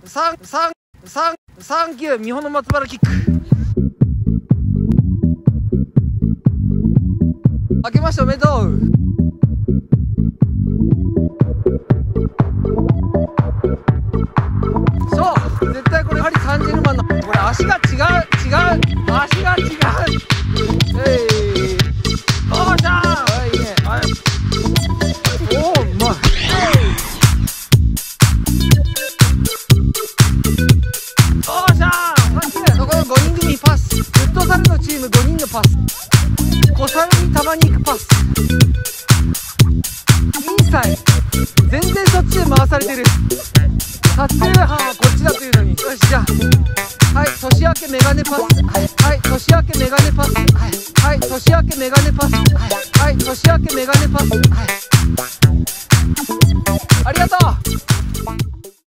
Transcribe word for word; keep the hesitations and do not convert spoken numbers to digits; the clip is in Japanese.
サンサンサンサンキュー、美穂の松原キック。明けましておめでとう。そう絶対これやはりサンジェルマンのこれ足が違う違う足が違う。えいおーしゃー、はいいいね、はい、おおうまい。おーしゃー、そこのごにん組パス、フットサルのチームごにんのパス、小猿にたまに行くパス、インサイ全然そっちで回されてる。撮影班はこっちだというのに。よしじゃあ、はい年明けメガネパス、はいはい年明けメガネパス、はいはい年明けメガネパス、はいはい年明けメガネパス、はいありがとう。